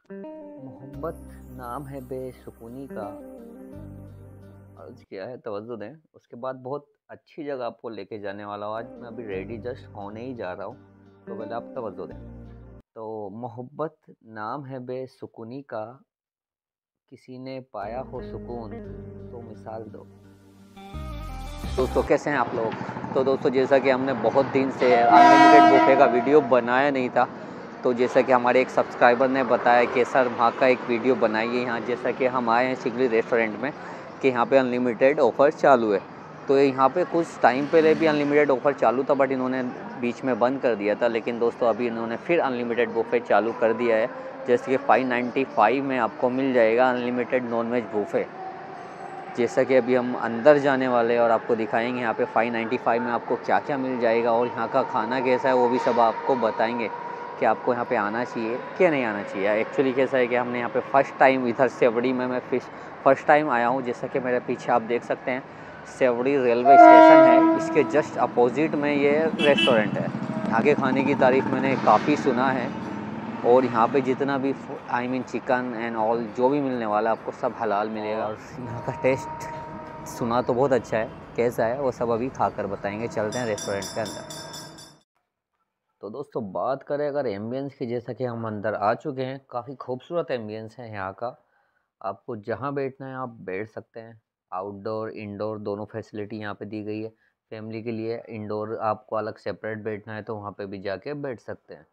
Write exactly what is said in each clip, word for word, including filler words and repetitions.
मोहब्बत नाम है बेसुकूनी का। अर्ज किया है, तवज्जो दें। उसके बाद बहुत अच्छी जगह आपको लेके जाने वाला हूँ। आज मैं अभी रेडी जस्ट होने ही जा रहा हूँ, तो पहले आप तवज्जो दें। तो मोहब्बत नाम है बेसुकूनी का, किसी ने पाया हो सुकून तो मिसाल दो। दोस्तों कैसे हैं आप लोग। तो दोस्तों जैसा कि हमने बहुत दिन से अनलिमिटेड बुफे का वीडियो बनाया नहीं था, तो जैसा कि हमारे एक सब्सक्राइबर ने बताया कि सर वहाँ का एक वीडियो बनाइए यहाँ, जैसा कि हम आए हैं शिगली रेस्टोरेंट में कि यहाँ पे अनलिमिटेड ऑफ़र चालू है। तो यहाँ पे कुछ टाइम पहले भी अनलिमिटेड ऑफ़र चालू था, बट इन्होंने बीच में बंद कर दिया था। लेकिन दोस्तों अभी इन्होंने फिर अनलिमिटेड बुफे चालू कर दिया है, जैसे कि फाइव नाइन्टी फाइव में आपको मिल जाएगा अनलिमिटेड नॉन वेज बुफे। जैसा कि अभी हम अंदर जाने वाले हैं और आपको दिखाएंगे यहाँ पे फाइव नाइन्टी फाइव में आपको क्या क्या मिल जाएगा और यहाँ का खाना कैसा है, वो भी सब आपको बताएंगे कि आपको यहाँ पे आना चाहिए क्या नहीं आना चाहिए। एक्चुअली कैसा है कि हमने यहाँ पे फ़र्स्ट टाइम इधर सेवड़ी में मैं फिश फर्स्ट टाइम आया हूँ। जैसा कि मेरे पीछे आप देख सकते हैं सेवड़ी रेलवे स्टेशन है, इसके जस्ट अपोजिट में ये रेस्टोरेंट है। यहाँ के खाने की तारीफ़ मैंने काफ़ी सुना है, और यहाँ पे जितना भी I mean chicken and all जो भी मिलने वाला है आपको सब हलाल मिलेगा। और यहाँ का टेस्ट सुना तो बहुत अच्छा है, कैसा है वो सब अभी खाकर बताएंगे। चलते हैं रेस्टोरेंट के अंदर। तो दोस्तों बात करें अगर एम्बियंस की, जैसा कि हम अंदर आ चुके हैं, काफ़ी खूबसूरत एम्बियंस है यहाँ का। आपको जहाँ बैठना है आप बैठ सकते हैं। आउटडोर इंडोर दोनों फैसिलिटी यहाँ पे दी गई है। फैमिली के लिए इंडोर आपको अलग सेपरेट बैठना है तो वहाँ पे भी जाके बैठ सकते हैं।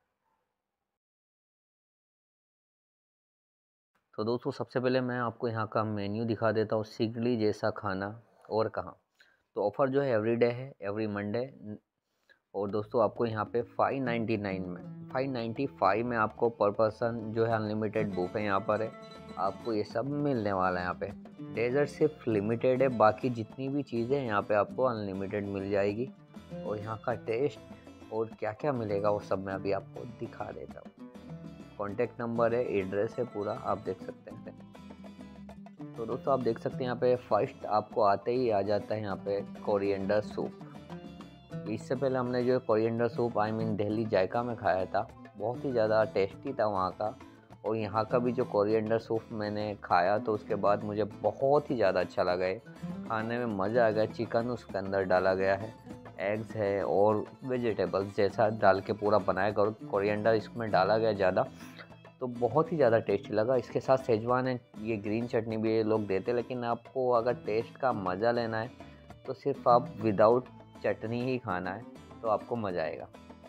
तो दोस्तों सबसे पहले मैं आपको यहाँ का मेन्यू दिखा देता हूँ। शिगली जैसा खाना और कहाँ। तो ऑफ़र जो है एवरी डे है, एवरी मंडे। और दोस्तों आपको यहाँ पे फाइव नाइन्टी नाइन में फाइव नाइन्टी फाइव में आपको पर पर्सन जो है अनलिमिटेड बुफे यहाँ पर है। आपको ये सब मिलने वाला है यहाँ पे। डेजर्ट सिर्फ लिमिटेड है, बाकी जितनी भी चीज़ें हैं यहाँ पे आपको अनलिमिटेड मिल जाएगी। और यहाँ का टेस्ट और क्या क्या मिलेगा वो सब मैं अभी आपको दिखा देता हूँ। कॉन्टैक्ट नंबर है, एड्रेस है, पूरा आप देख सकते हैं। तो दोस्तों आप देख सकते हैं यहाँ पे फर्स्ट आपको आते ही आ जाता है यहाँ पे कोरिएंडर सूप। इससे पहले हमने जो coriander soup I mean Delhi Zaika में खाया था, बहुत ही ज़्यादा टेस्टी था वहाँ का। और यहाँ का भी जो कोरिएंडर सूप मैंने खाया तो उसके बाद मुझे बहुत ही ज़्यादा अच्छा लगा है, खाने में मज़ा आ गया। चिकन उसके अंदर डाला गया है, एग्स है और वेजिटेबल्स जैसा डाल के पूरा बनाया गया। कोरिएंडर इसमें डाला गया ज़्यादा, तो बहुत ही ज़्यादा टेस्टी लगा। इसके साथ सेजवान है, ये ग्रीन चटनी भी ये लोग देते, लेकिन आपको अगर टेस्ट का मज़ा लेना है तो सिर्फ आप विदाउट चटनी ही खाना है तो आपको मज़ा आएगा।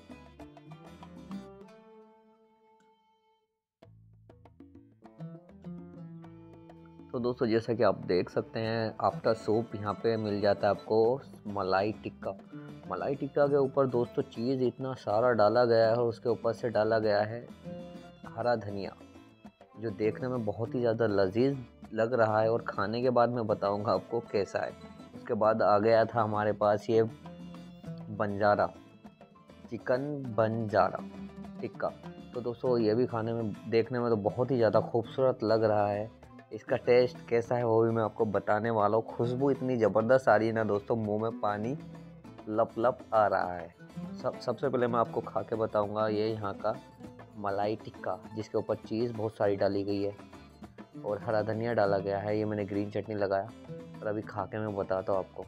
तो दोस्तों जैसा कि आप देख सकते हैं आफ्टर सूप यहाँ पे मिल जाता है आपको मलाई टिक्का। मलाई टिक्का के ऊपर दोस्तों चीज़ इतना सारा डाला गया है और उसके ऊपर से डाला गया है हरा धनिया, जो देखने में बहुत ही ज़्यादा लजीज लग रहा है। और खाने के बाद मैं बताऊंगा आपको कैसा है। उसके बाद आ गया था हमारे पास ये बंजारा चिकन बंजारा टिक्का। तो दोस्तों ये भी खाने में देखने में तो बहुत ही ज़्यादा खूबसूरत लग रहा है। इसका टेस्ट कैसा है वो भी मैं आपको बताने वाला हूँ। खुशबू इतनी ज़बरदस्त आ रही है ना दोस्तों, मुंह में पानी लप लप आ रहा है। सब सबसे पहले मैं आपको खा के बताऊँगा ये यहाँ का मलाई टिक्का, जिसके ऊपर चीज़ बहुत सारी डाली गई है और हरा धनिया डाला गया है। ये मैंने ग्रीन चटनी लगाया और अभी खा के मैं बताता हूँ आपको।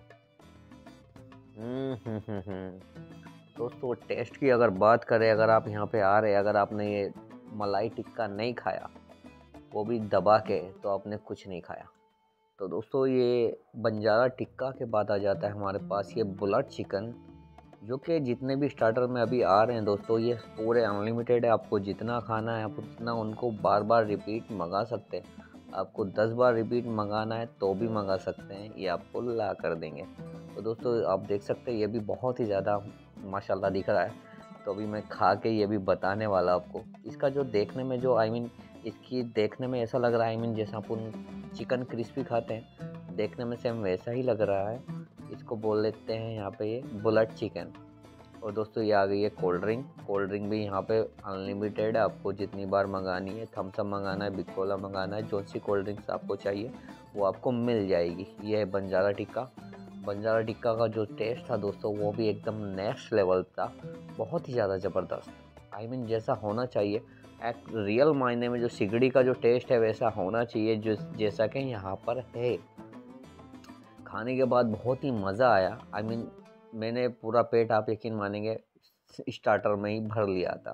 हम्म हम्म हम्म हम्म दोस्तों टेस्ट की अगर बात करें, अगर आप यहाँ पे आ रहे हैं, अगर आपने ये मलाई टिक्का नहीं खाया वो भी दबा के, तो आपने कुछ नहीं खाया। तो दोस्तों ये बंजारा टिक्का के बाद आ जाता है हमारे पास ये बुलेट चिकन, जो कि जितने भी स्टार्टर में अभी आ रहे हैं दोस्तों ये पूरे अनलिमिटेड है। आपको जितना खाना है आप उतना उनको बार बार रिपीट मंगा सकते हैं। आपको दस बार रिपीट मंगाना है तो भी मंगा सकते हैं, ये आपको ला कर देंगे। तो दोस्तों आप देख सकते हैं ये भी बहुत ही ज़्यादा माशाल्लाह दिख रहा है। तो अभी मैं खा के ये भी बताने वाला आपको। इसका जो देखने में जो आई मीन इसकी देखने में ऐसा लग रहा है आई मीन जैसा अपन चिकन क्रिस्पी खाते हैं, देखने में सेम वैसा ही लग रहा है। इसको बोल लेते हैं यहाँ पे ये बुलेट चिकन। और दोस्तों ये आ गई है कोल्ड ड्रिंक। कोल्ड ड्रिंक भी यहाँ पे अनलिमिटेड है, आपको जितनी बार मंगानी है, थम्स अप मंगाना है, बिग कोला मंगाना है, जो सी कोल्ड ड्रिंक्स आपको चाहिए वो आपको मिल जाएगी। ये है बंजारा टिक्का। बंजारा टिक्का का जो टेस्ट था दोस्तों वो भी एकदम नेक्स्ट लेवल था, बहुत ही ज़्यादा ज़बरदस्त। आई मीन जैसा होना चाहिए एक रियल मायने में जो सिगड़ी का जो टेस्ट है वैसा होना चाहिए जो जैसा कि यहाँ पर है। खाने के बाद बहुत ही मज़ा आया। आई I मीन mean, मैंने पूरा पेट, आप यकीन मानेंगे, स्टार्टर में ही भर लिया था।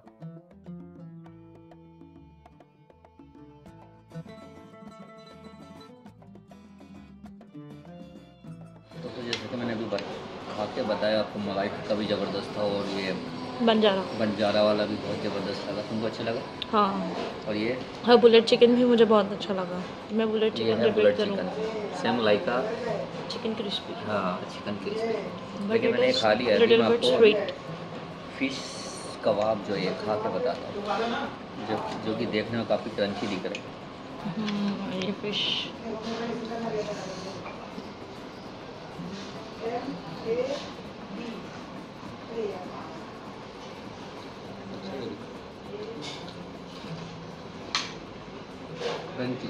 तो, तो जैसे कि मैंने अभी खा के बताया आपको, मलाई टिक्का भी ज़बरदस्त था और ये बंजारा बंजारा वाला भी बहुत ज़बरदस्त लगा। तुमको अच्छा लगा? हाँ। और ये हाँ, बुलेट चिकन भी मुझे बहुत अच्छा लगा। मैं बुलेट चिकन रिपीट करूँगा। सेम लाइक का चिकन क्रिस्पी। हाँ, चिकन क्रिस्पी। लेकिन मैंने खा लिया है। मैं आपको फिश कबाब जो ये खा के बताता हूँ, जो जो कि देखने में काफ़ी क्रंची दिख रहा है। ये फिश क्रंची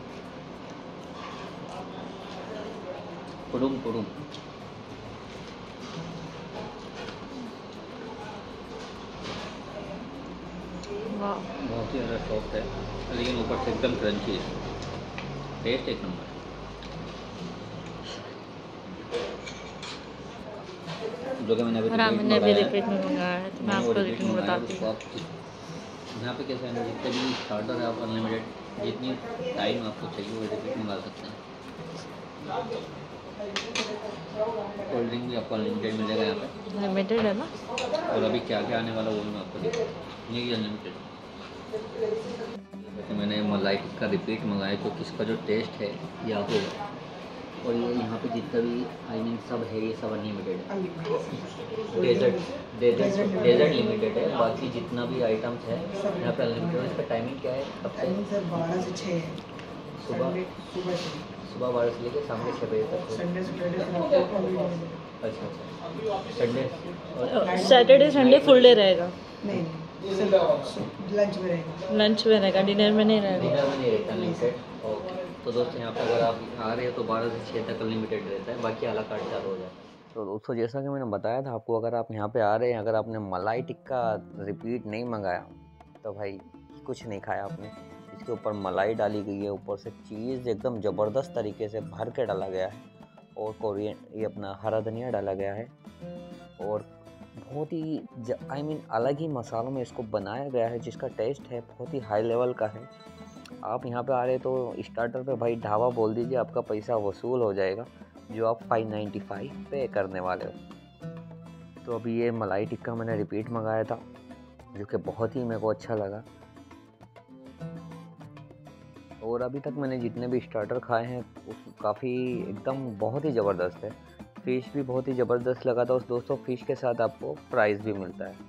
कुडुम कुडुम। बहुत ही ज़्यादा सॉफ्ट है, लेकिन ऊपर से एकदम क्रंची है। टेस्ट एक नंबर। जो कि मैंने अभी मैंने अभी रिपीट में मंगाया है, तो मैं आपको रिपीट बताती हूँ। यहाँ पे कैसे है, जितने भी स्टार्टर है आप अनलिमिटेड, जितनी टाइम आपको चाहिए वो रिपीट मंगा सकते हैं। कोल्ड ड्रिंक भी आपको अनलिमिटेड मिलेगा यहाँ पे। लिमिटेड है ना? और अभी क्या क्या आने वाला वो भी मैं आपको दिखाऊँ। ये अनलिमिटेड। तो मैंने मलाई टिक्का रिपीट मंगाया क्योंकि इसका जो टेस्ट है या हो, और ये यहाँ पे जितना भी आई मीन सब है ये सब अनलिमिटेड है। डेजर्ट डेजर्ट डेजर्ट लिमिटेड है, बाकी जितना भी आइटम्स है यहाँ पे अनलिमिटेड है। इसका टाइमिंग क्या है? कब से? बारह से छः है। सुबह सुबह से सुबह बारह से लेकर शाम के छः बजे तक। संडे सैटरडे अच्छा अच्छा। Sunday Saturday Sunday full day रहेगा? नहीं, लंच में रहेगा। लंच में रहेगा, डिनर में नहीं रहेगा। डिनर में नहीं रहता अनलिमिटेड। तो दोस्तों यहाँ पे अगर आप आ रहे हो तो बारह से छः तक अनलिमिटेड रहता है, बाकी अला कार्ड चालू हो जाता है। तो दोस्तों जैसा कि मैंने बताया था आपको, अगर आप यहाँ पे आ रहे हैं, अगर आपने मलाई टिक्का रिपीट नहीं मंगाया तो भाई कुछ नहीं खाया आपने। इसके ऊपर मलाई डाली गई है, ऊपर से चीज़ एकदम ज़बरदस्त तरीके से भर के डाला गया है, और कोरियन ये अपना हरा धनिया डाला गया है, और बहुत ही आई मीन अलग ही मसालों में इसको बनाया गया है, जिसका टेस्ट है बहुत ही हाई लेवल का है। आप यहाँ पे आ रहे तो स्टार्टर पे भाई ढाबा बोल दीजिए, आपका पैसा वसूल हो जाएगा जो आप फाइव नाइन्टी फाइव पे करने वाले हो। तो अभी ये मलाई टिक्का मैंने रिपीट मंगाया था, जो कि बहुत ही मेरे को अच्छा लगा। और अभी तक मैंने जितने भी स्टार्टर खाए हैं काफ़ी एकदम बहुत ही ज़बरदस्त है। फ़िश भी बहुत ही ज़बरदस्त लगा था। उस दोस्तों फ़िश के साथ आपको प्राइस भी मिलता है।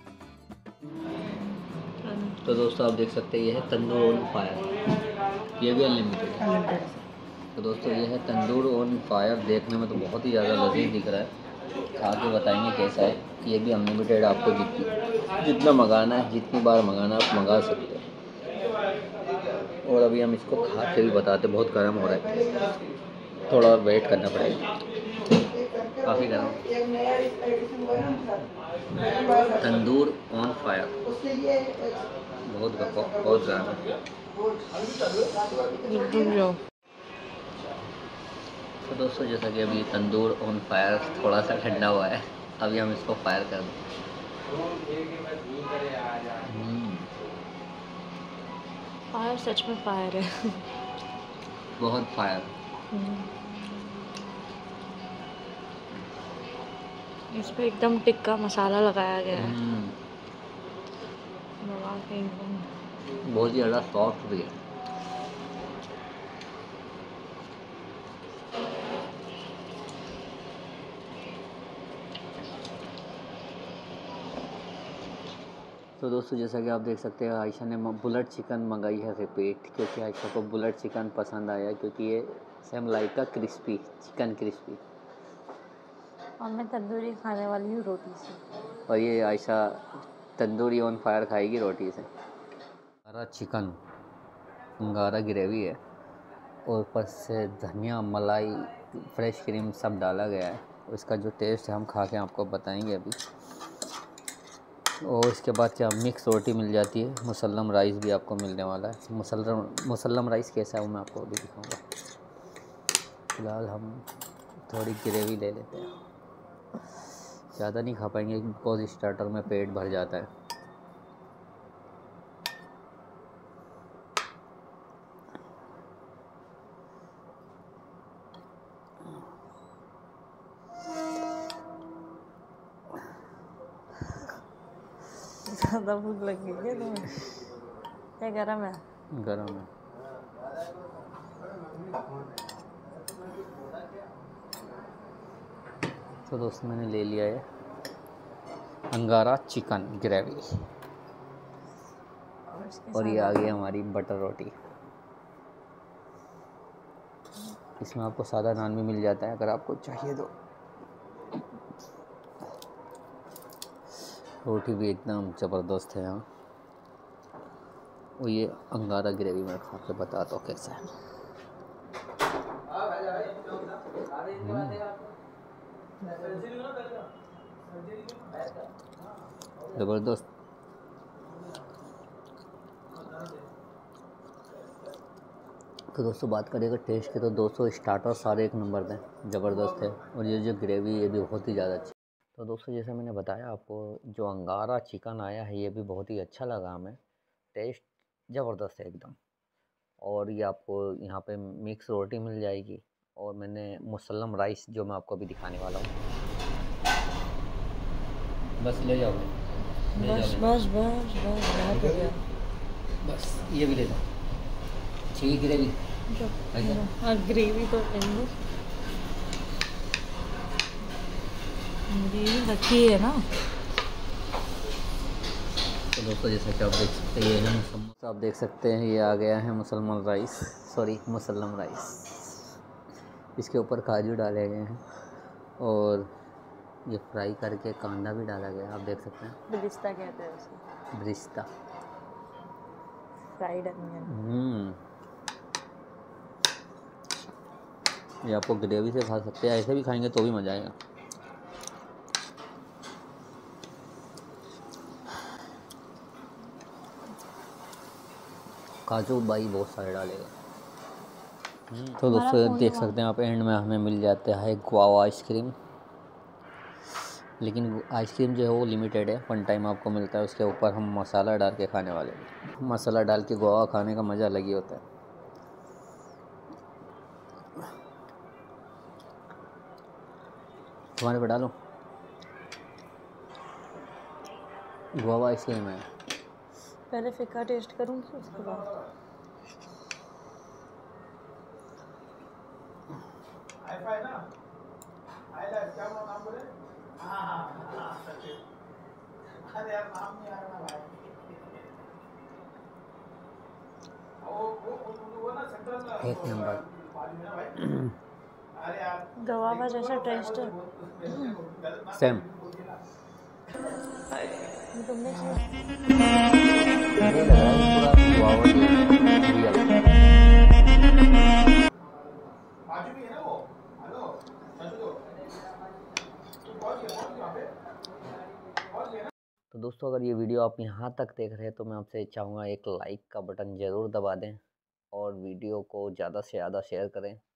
तो दोस्तों आप देख सकते हैं ये है तंदूर ऑन फायर, ये भी अनलिमिटेड है। तो दोस्तों ये है तंदूर ऑन फायर, देखने में तो बहुत ही ज़्यादा लजीज दिख रहा है, खा के बताएंगे कैसा है। ये भी अनलिमिटेड, आपको जितनी जितना मंगाना है, जितनी बार मंगाना आप मंगा सकते हैं। और अभी हम इसको खा के भी बताते, बहुत गर्म हो रहा है, थोड़ा और वेट करना पड़ेगा, काफ़ी गर्म। तंदूर ऑन फायर बहुत बहुत गर्म है। तो दोस्तों जैसा कि अभी तंदूर ऑन फायर थोड़ा सा ठंडा हुआ है, अभी हम इसको फायर कर दें। फायर सच में फायर है। बहुत फायर। इस पे एकदम टिक्का मसाला लगाया गया है, बहुत ही ज़्यादा सॉफ्ट भी है। तो दोस्तों जैसा कि आप देख सकते हैं आयशा ने बुलेट चिकन मंगाई है रिपीट, क्योंकि आयशा को बुलेट चिकन पसंद आया, क्योंकि ये सेम लाइक का क्रिस्पी चिकन क्रिस्पी। और मैं तंदूरी खाने वाली हूँ रोटी से, और ये आयशा तंदूरी ऑन फायर खाएगी रोटी से। हरा चिकन अंगारा ग्रेवी है, और ऊपर से धनिया, मलाई, फ्रेश क्रीम सब डाला गया है। और इसका जो टेस्ट है हम खा के आपको बताएंगे अभी। और इसके बाद क्या मिक्स रोटी मिल जाती है। मुसल्लम राइस भी आपको मिलने वाला है। मुसल्लम मुसल्लम राइस कैसा है वो मैं आपको अभी दिखाऊंगा। फ़िलहाल हम थोड़ी ग्रेवी ले लेते हैं, ज़्यादा नहीं खा पाएंगे बिकॉज स्टार्टर में पेट भर जाता है। ज़्यादा भूख लगी है तुम्हें? क्या गरम है? गरम है। तो दोस्तों मैंने ले लिया है अंगारा चिकन ग्रेवी और ये आ गई हमारी बटर रोटी। इसमें आपको सादा नान भी मिल जाता है अगर आपको चाहिए तो। रोटी भी एकदम ज़बरदस्त है यहाँ। और ये अंगारा ग्रेवी मैं खा के बताता हूँ कैसा है। ज़बरदस्त। तो दोस्तों बात करेगा टेस्ट के तो दोस्तों स्टार्टर सारे एक नंबर पे ज़बरदस्त है। और ये जो ग्रेवी ये भी बहुत ही ज़्यादा अच्छी। तो दोस्तों जैसे मैंने बताया आपको, जो अंगारा चिकन आया है ये भी बहुत ही अच्छा लगा हमें। टेस्ट ज़बरदस्त है एकदम। और ये आपको यहाँ पे मिक्स रोटी मिल जाएगी। और मैंने मुसल्लम राइस जो मैं आपको अभी दिखाने वाला हूँ। बस ले जाओ, ले बस जाओ। बस बस बस बहुत हो गया। बस ये भी ले जाओ। चाहिए ग्रेवी? और ग्रेवी तो लेंगे, ग्रेवी रखी है ना। तो दोस्तों जैसा कि आप देख सकते हैं ये है मुसल्लम। आप देख सकते हैं ये आ गया है मुसल्मान राइस, सॉरी मुसल्लम राइस। इसके ऊपर काजू डाले गए हैं और ये फ्राई करके कांदा भी डाला गया है। आप देख सकते हैं। ब्रिस्ता कहते हैं उसे, ब्रिस्ता फ्राइड अनियन। हम्म ये आपको ग्रेवी से खा सकते हैं, ऐसे भी खाएंगे तो भी मज़ा आएगा। काजू भाई बहुत सारे डालेगा। तो दोस्तों देख सकते हैं आप एंड में हमें मिल जाता है गुआवा आइसक्रीम। लेकिन आइसक्रीम जो है वो लिमिटेड है, वन टाइम आपको मिलता है। उसके ऊपर हम मसाला डाल के खाने वाले हैं। मसाला डाल के गुआवा खाने का मज़ा अलग ही होता है। तुम्हारे पे डालो गुआवा आइसक्रीम है। पहले फिक्का टेस्ट करूँगी उसके बाद। एक नंबर गवावा जैसा टेस्ट है। सेम। तुमने ये लग रहा है पूरा गुआवा रियल। तो दोस्तों अगर ये वीडियो आप यहाँ तक देख रहे हैं तो मैं आपसे चाहूँगा एक लाइक का बटन ज़रूर दबा दें और वीडियो को ज़्यादा से ज़्यादा शेयर करें।